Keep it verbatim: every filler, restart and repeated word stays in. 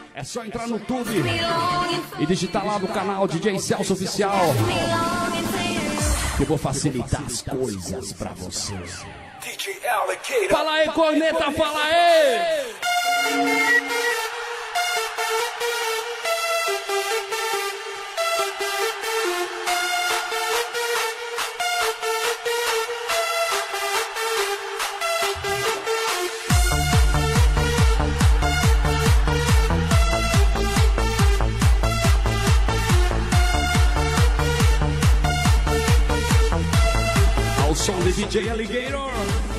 É só entrar no YouTube e digitar lá no canal D J Celso Oficial. Que eu vou facilitar as coisas pra você. Fala aí, corneta, fala aí! Ao som de D J Alligator.